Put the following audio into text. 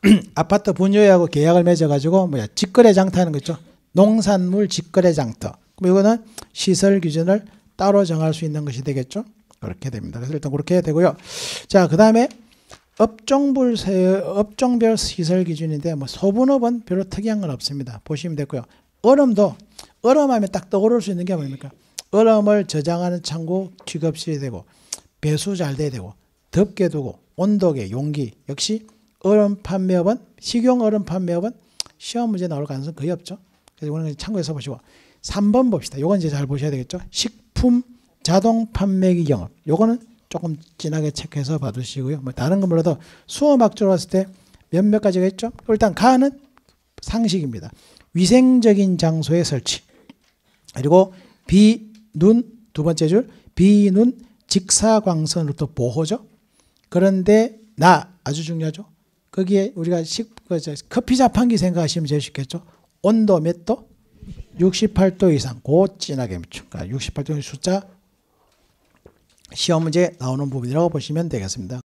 아파트 분유회하고 계약을 맺어가지고 직거래 장터하는 거 있죠. 농산물 직거래 장터. 그럼 이거는 시설 기준을 따로 정할 수 있는 것이 되겠죠. 그렇게 됩니다. 그래서 일단 그렇게 해야 되고요. 자, 그 다음에 업종별 시설 기준인데 소분업은 별로 특이한 건 없습니다. 보시면 되고요. 얼음도 얼음하면 딱 떠오를 수 있는 게 뭡니까? 얼음을 저장하는 창고 취급시켜야 되고 배수 잘 돼야 되고 덥게 두고 온도계 용기 역시 얼음 판매업은 식용 얼음 판매업은 시험 문제 나올 가능성 거의 없죠. 그래서 이거는 참고해서 보시고 3번 봅시다. 요건 이제 잘 보셔야 되겠죠. 식품 자동 판매기 영업. 요거는 조금 진하게 체크해서 봐두시고요. 다른 건 몰라도 수어막조로 봤을 때 몇몇 가지가 있죠. 일단 가는 상식입니다. 위생적인 장소의 설치. 그리고 비눈 두 번째 줄 비눈 직사광선으로부터 보호죠. 그런데 아주 중요하죠. 거기에 우리가 커피 자판기 생각하시면 제일 쉽겠죠. 온도 몇 도? 68도 이상. 고 진하게 맞춘. 68도의 숫자 시험 문제 나오는 부분이라고 보시면 되겠습니다.